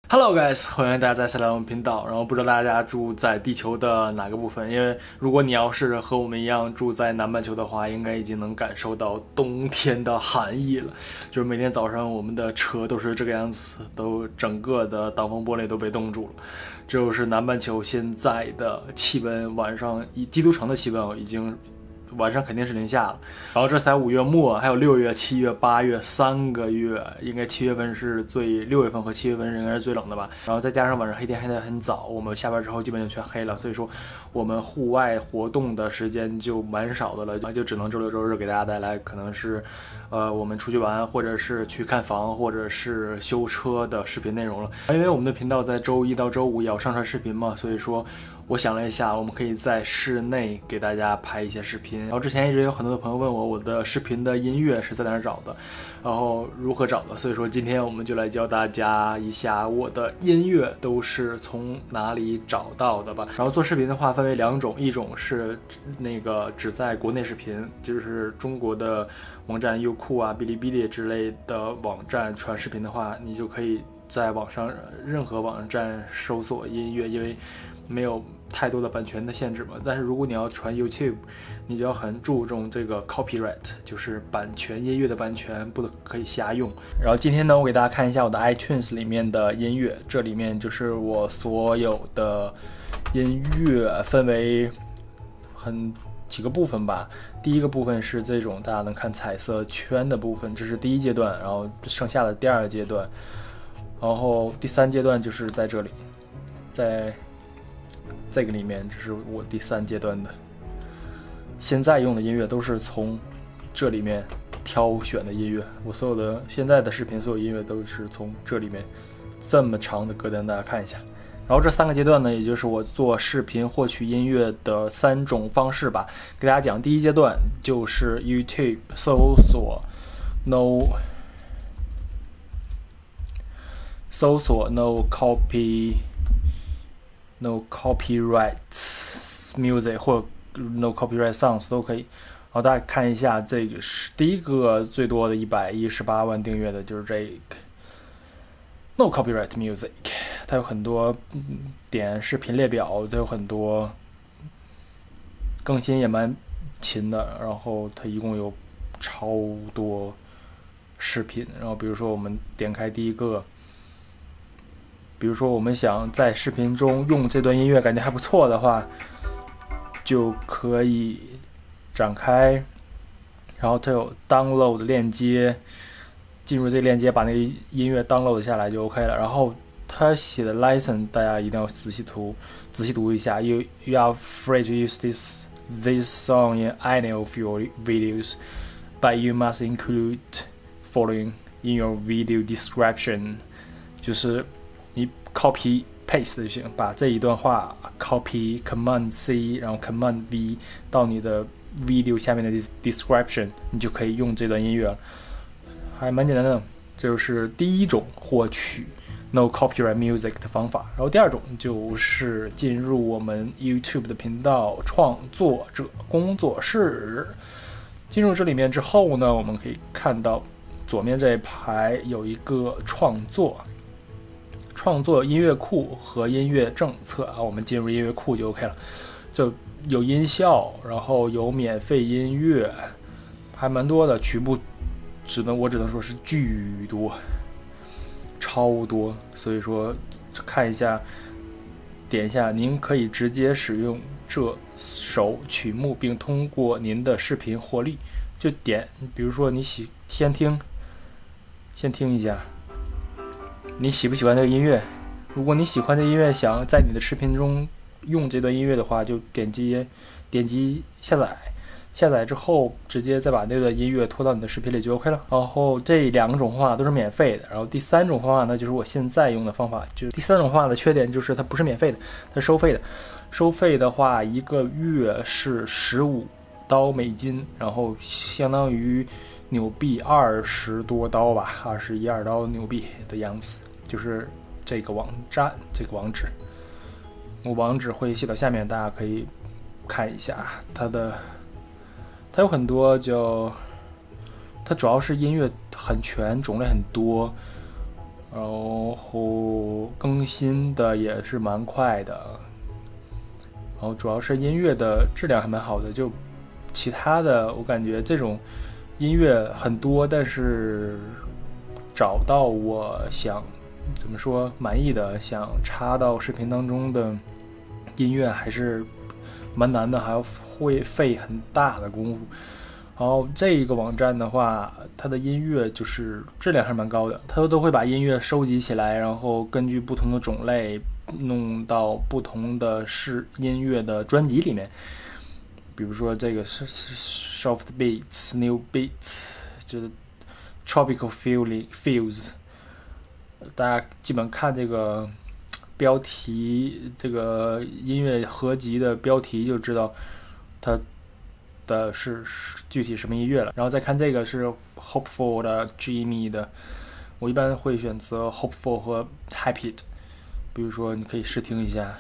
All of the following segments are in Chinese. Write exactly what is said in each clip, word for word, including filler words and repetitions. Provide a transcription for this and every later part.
Hello guys，欢迎大家再次来到我们频道。然后不知道大家住在地球的哪个部分？因为如果你要是和我们一样住在南半球的话，应该已经能感受到冬天的寒意了。就是每天早上我们的车都是这个样子，都整个的挡风玻璃都被冻住了。这就是南半球现在的气温，晚上以基督城的气温已经。晚上肯定是零下了，然后这才五月末，还有六月、七月、八月三个月，应该七月份是最，六月份和七月份应该是最冷的吧。然后再加上晚上黑天黑得很早，我们下班之后基本就全黑了，所以说我们户外活动的时间就蛮少的了，就只能周六周日给大家带来可能是，呃，我们出去玩，或者是去看房，或者是修车的视频内容了。因为我们的频道在周一到周五也要上传视频嘛，所以说。我想了一下，我们可以在室内给大家拍一些视频。然后之前一直有很多的朋友问我，我的视频的音乐是在哪儿找的，然后如何找的。所以说今天我们就来教大家一下我的音乐都是从哪里找到的吧。然后做视频的话分为两种，一种是那个只在国内视频，就是中国的网站优酷啊、哔哩哔哩之类的网站传视频的话，你就可以在网上任何网站搜索音乐，因为没有太多的版权的限制嘛。但是如果你要传 YouTube， 你就要很注重这个 copyright， 就是版权，音乐的版权不可以瞎用。然后今天呢，我给大家看一下我的 iTunes 里面的音乐，这里面就是我所有的音乐分为很几个部分吧。第一个部分是这种大家能看彩色圈的部分，这是第一阶段，然后剩下的第二个阶段，然后第三阶段就是在这里，在这个里面，这是我第三阶段的。现在用的音乐都是从这里面挑选的音乐，我所有的现在的视频，所有音乐都是从这里面这么长的歌单，大家看一下。然后这三个阶段呢，也就是我做视频获取音乐的三种方式吧。给大家讲，第一阶段就是 YouTube 搜索 no 搜索 no copy。No copyright music 或 No copyright songs 都可以。然后大家看一下，这个是第一个最多的一百一十八万订阅的，就是这个 No copyright music， 它有很多点视频列表，它有很多更新也蛮勤的。然后它一共有超多视频。然后比如说我们点开第一个。比如说我们想在视频中用这段音乐感觉还不错的话，就可以展开，然后它有 download 的链接，进入这个链接把那个音乐 download 下来就 OK 了。然后它写的 license 大家一定要仔细读仔细读一下。 You, you are free to use this, this song in any of your videos, but you must include following in your video description. 就是你 copy paste 就行，把这一段话 copy command C， 然后 command V 到你的 video 下面的 description， 你就可以用这段音乐了，还蛮简单的。这就是第一种获取 no copyright music 的方法。然后第二种就是进入我们 YouTube 的频道创作者工作室。进入这里面之后呢，我们可以看到左面这一排有一个创作。创作音乐库和音乐政策啊，我们进入音乐库就 OK 了，就有音效，然后有免费音乐，还蛮多的，曲目只能我只能说是巨多，超多，所以说看一下，点一下，您可以直接使用这首曲目，并通过您的视频获利，就点，比如说你喜先听，先听一下。你喜不喜欢这个音乐？如果你喜欢这个音乐，想在你的视频中用这段音乐的话，就点击点击下载，下载之后直接再把那段音乐拖到你的视频里就 OK 了。然后这两种方法都是免费的。然后第三种方法呢，就是我现在用的方法。就是第三种方法的缺点就是它不是免费的，它是收费的。收费的话，一个月是十五刀美金，然后相当于纽币二十多刀吧，二十一二刀纽币的样子。就是这个网站，这个网址，我网址会写到下面，大家可以看一下它的。它有很多就，它主要是音乐很全，种类很多， 然后更新的也是蛮快的，然后主要是音乐的质量还蛮好的，就其他的我感觉这种音乐很多，但是找到我想怎么说满意的，想插到视频当中的音乐还是蛮难的，还要会费很大的功夫。然后这个网站的话，它的音乐就是质量还是蛮高的，它都会把音乐收集起来，然后根据不同的种类弄到不同的是音乐的专辑里面。比如说这个是 soft beats、new beats， 就是 tropical feeling feels。大家基本看这个标题，这个音乐合集的标题就知道它的是具体什么音乐了。然后再看这个是 hopeful 的 Jimmy 的，我一般会选择 hopeful 和 happy 的。比如说你可以试听一下。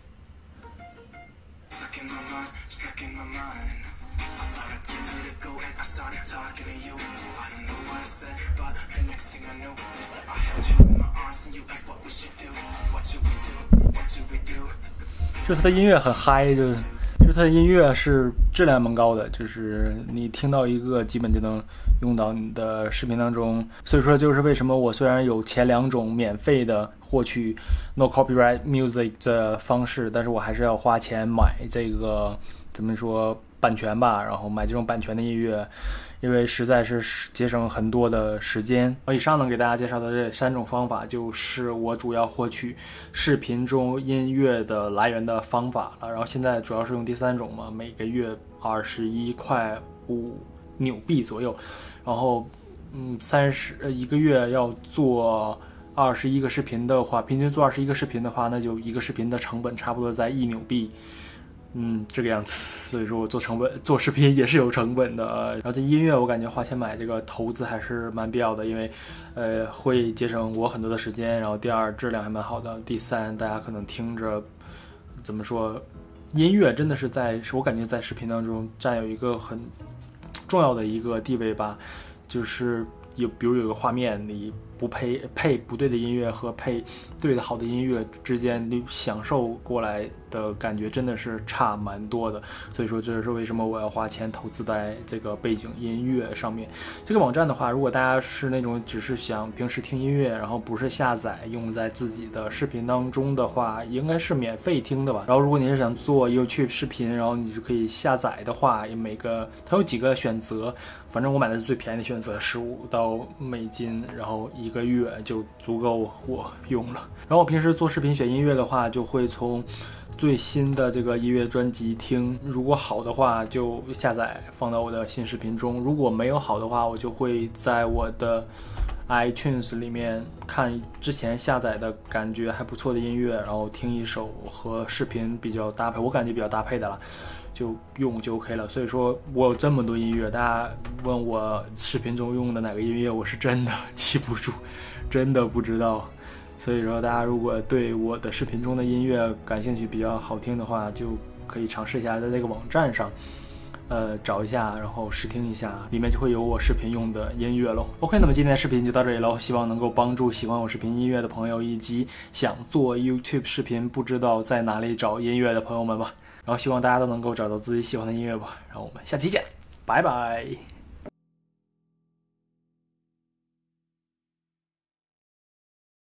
就是它的音乐很嗨，就是就是它的音乐是质量蛮高的，就是你听到一个基本就能用到你的视频当中。所以说就是为什么我虽然有前两种免费的获取 no copyright music 的方式，但是我还是要花钱买这个怎么说版权吧，然后买这种版权的音乐，因为实在是节省很多的时间。我以上能给大家介绍的这三种方法，就是我主要获取视频中音乐的来源的方法了。然后现在主要是用第三种嘛，每个月二十一块五纽币左右，然后嗯三十一个月要做二十一个视频的话，平均做二十一个视频的话，那就一个视频的成本差不多在一纽币。嗯，这个样子，所以说我做成本做视频也是有成本的。然后这音乐我感觉花钱买这个投资还是蛮必要的，因为呃会节省我很多的时间。然后第二质量还蛮好的，第三大家可能听着怎么说，音乐真的是在我感觉在视频当中占有一个很重要的一个地位吧，就是有比如有个画面你不配配不对的音乐和配对的好的音乐之间，你享受过来的感觉真的是差蛮多的。所以说这是为什么我要花钱投资在这个背景音乐上面。这个网站的话，如果大家是那种只是想平时听音乐，然后不是下载用在自己的视频当中的话，应该是免费听的吧。然后如果你是想做 YouTube 视频，然后你就可以下载的话，每个它有几个选择，反正我买的是最便宜的选择，十五到美金，然后一个月就足够我用了。然后我平时做视频选音乐的话，就会从最新的这个音乐专辑听，如果好的话就下载放到我的新视频中，如果没有好的话，我就会在我的 iTunes 里面看之前下载的感觉还不错的音乐，然后听一首和视频比较搭配，我感觉比较搭配的了，就用就 OK 了。所以说我有这么多音乐，大家问我视频中用的哪个音乐，我是真的记不住，真的不知道。所以说大家如果对我的视频中的音乐感兴趣，比较好听的话，就可以尝试一下在这个网站上呃找一下，然后试听一下，里面就会有我视频用的音乐咯。 OK， 那么今天的视频就到这里咯，希望能够帮助喜欢我视频音乐的朋友，以及想做 YouTube 视频不知道在哪里找音乐的朋友们吧。然后希望大家都能够找到自己喜欢的音乐吧。然后我们下期见，拜拜。